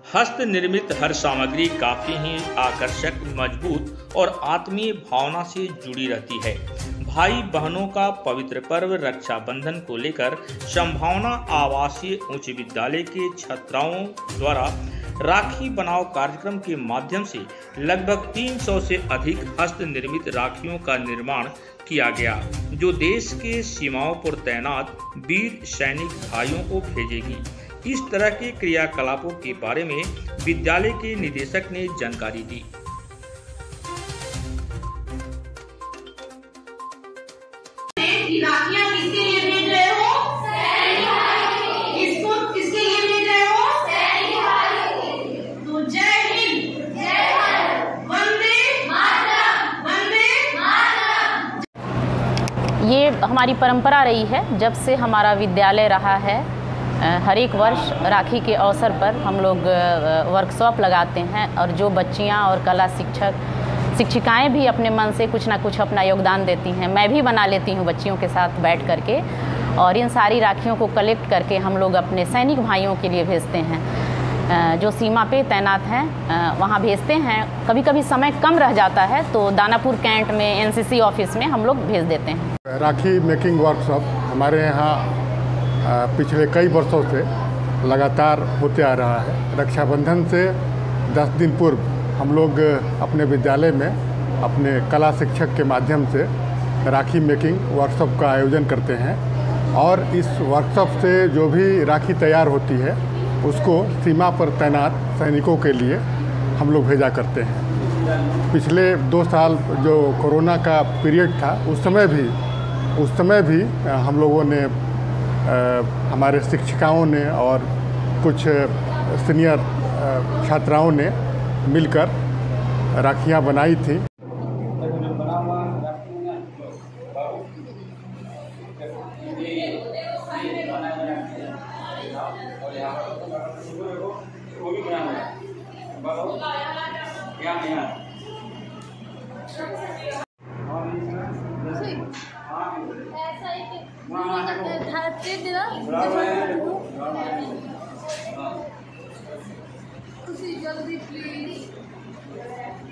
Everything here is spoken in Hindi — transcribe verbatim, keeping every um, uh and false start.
हस्त निर्मित हर सामग्री काफी ही आकर्षक, मजबूत और आत्मीय भावना से जुड़ी रहती है। भाई बहनों का पवित्र पर्व रक्षाबंधन को लेकर संभावना आवासीय उच्च विद्यालय के छात्राओं द्वारा राखी बनाओ कार्यक्रम के माध्यम से लगभग तीन सौ से अधिक हस्त निर्मित राखियों का निर्माण किया गया, जो देश के सीमाओं पर तैनात वीर सैनिक भाइयों को भेजेगी। इस तरह के क्रियाकलापों के बारे में विद्यालय के निदेशक ने जानकारी दी। राखियां किसके लिए भेज रहे हो? इसको किसके लिए भेज रहे हो? तो जय हिंद, जय भारत, वंदे मातरम, वंदे मातरम। ये हमारी परंपरा रही है, जब से हमारा विद्यालय रहा है। हर एक वर्ष राखी के अवसर पर हम लोग वर्कशॉप लगाते हैं और जो बच्चियां और कला शिक्षक शिक्षिकाएं भी अपने मन से कुछ ना कुछ अपना योगदान देती हैं। मैं भी बना लेती हूं बच्चियों के साथ बैठ करके, और इन सारी राखियों को कलेक्ट करके हम लोग अपने सैनिक भाइयों के लिए भेजते हैं जो सीमा पे तैनात हैं, वहाँ भेजते हैं। कभी कभी समय कम रह जाता है तो दानापुर कैंट में एनसीसी ऑफिस में हम लोग भेज देते हैं। राखी मेकिंग वर्कशॉप हमारे यहाँ पिछले कई वर्षों से लगातार होते आ रहा है। रक्षाबंधन से दस दिन पूर्व हम लोग अपने विद्यालय में अपने कला शिक्षक के माध्यम से राखी मेकिंग वर्कशॉप का आयोजन करते हैं, और इस वर्कशॉप से जो भी राखी तैयार होती है उसको सीमा पर तैनात सैनिकों के लिए हम लोग भेजा करते हैं। पिछले दो साल जो कोरोना का पीरियड था, उस समय भी उस समय भी हम लोगों ने आ, हमारे शिक्षिकाओं ने और कुछ सीनियर छात्राओं ने मिलकर राखियां बनाई थी। जल्दी प्लीज।